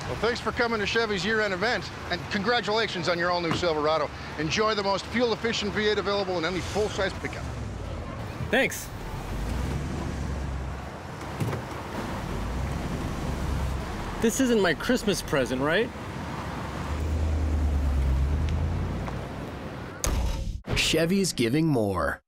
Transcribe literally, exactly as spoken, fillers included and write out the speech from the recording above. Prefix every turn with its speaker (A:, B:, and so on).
A: Well, thanks for coming to Chevy's year-end event, and congratulations on your all-new Silverado. Enjoy the most fuel-efficient V eight available in any full-size pickup.
B: Thanks. This isn't my Christmas present, right?
C: Chevy's giving more.